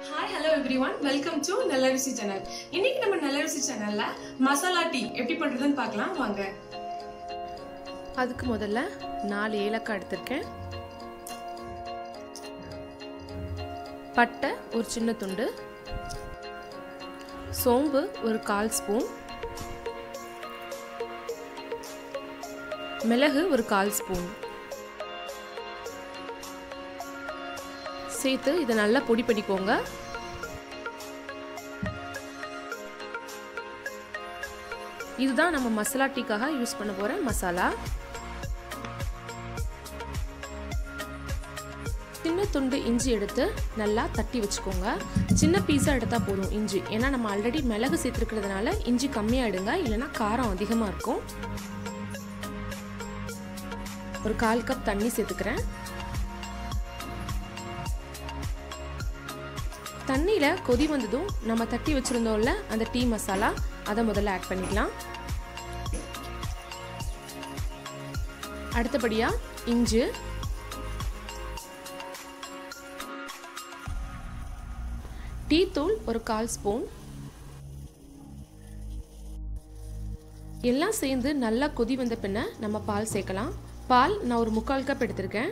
Hi, hello everyone. Welcome to Nallarusi channel. இன்னைக்கு நம்ம Nallarusi channelல masala tea எப்படி பண்றதுன்னு பார்க்கலாம் வாங்க. அதுக்கு முதல்ல 4 ஏலக்காய் எடுத்துர்க்கேன். பட்டை ஒரு சின்ன துண்டு. சோம்பு ஒரு 1/4 ஸ்பூன். மிளகு ஒரு 1/4 ஸ்பூன். சேர்த்து இதை நல்லா பொடி பண்ணிக்கோங்க. இதுதான் நம்ம மசாலா டீக்காக யூஸ் பண்ண போற மசாலா. சின்ன துண்டு இஞ்சி எடுத்து நல்லா தட்டி வச்சுக்கோங்க. சின்ன பீஸா எடுத்தா போதும் இஞ்சி, ஏன்னா நம்ம ஆல்ரெடி மிளகு சேர்த்துக்கிறதுனால இஞ்சி கம்மியா எடுங்க, இல்லைன்னா காரம் அதிகமா இருக்கும். ஒரு 1/4 கப் தண்ணி சேர்த்துக்கிறேன். தண்ணியில கொதி வந்ததும் நம்ம தட்டி வச்சிருந்தோம்ல அந்த டீ மசாலா, அதை முதல்ல ஆட் பண்ணிக்கலாம். அடுத்தபடியா இஞ்சி, டீ தூள் ஒரு 1/4 ஸ்பூன். எல்லாம் சேர்ந்து நல்லா கொதி வந்த பின்ன நம்ம பால் சேர்க்கலாம். பால் நான் ஒரு 3/4 கப் எடுத்திருக்கேன்.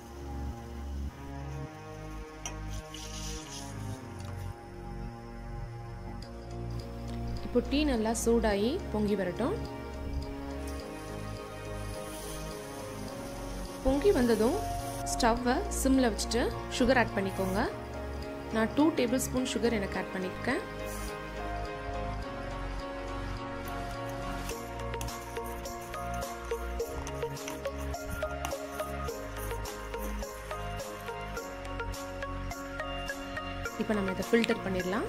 இப்போ டீ நல்லா சூடாகி பொங்கி வரட்டும். பொங்கி வந்ததும் ஸ்டவ்வை சிம்மில் வச்சுட்டு சுகர் ஆட் பண்ணிக்கோங்க. நான் 2 டேபிள் ஸ்பூன் சுகர் எனக்கு ஆட் பண்ணியிருக்கேன். இப்போ நம்ம இதை ஃபில்டர் பண்ணிடலாம்.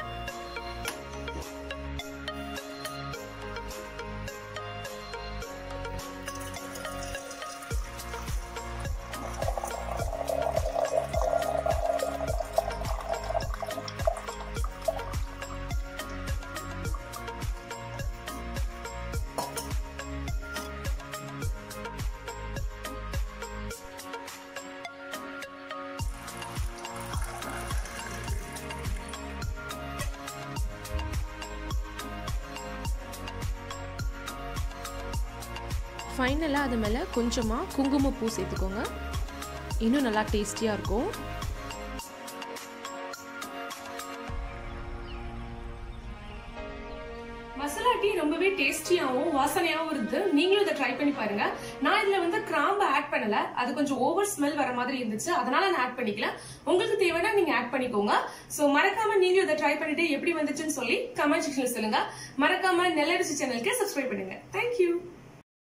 ஃபைனலாக அது மேலே கொஞ்சமாக குங்குமப்பூ சேர்த்துக்கோங்க, இன்னும் நல்லா டேஸ்டியாக இருக்கும். மசாலா டீ ரொம்பவே டேஸ்டியாவும் வாசனையாவும் இருக்கு. நீங்களும் இதை ட்ரை பண்ணி பாருங்க. நான் இதுல வந்து கிராம்பு ஆட் பண்ணல, அது கொஞ்சம் ஓவர் ஸ்மெல் வர மாதிரி இருந்துச்சு, அதனால நான் ஆட் பண்ணிக்கல. உங்களுக்கு தேவைன்னா நீங்க ஆட் பண்ணிக்கோங்க. சோ மறக்காம நீங்களும் இதை ட்ரை பண்ணிட்டு எப்படி வந்துச்சுன்னு சொல்லி கமெண்ட் செக்ஷன்ல சொல்லுங்க. மறக்காம நெல்லரிசி சேனலுக்கு சப்ஸ்கிரைப் பண்ணுங்க. தேங்க்யூ.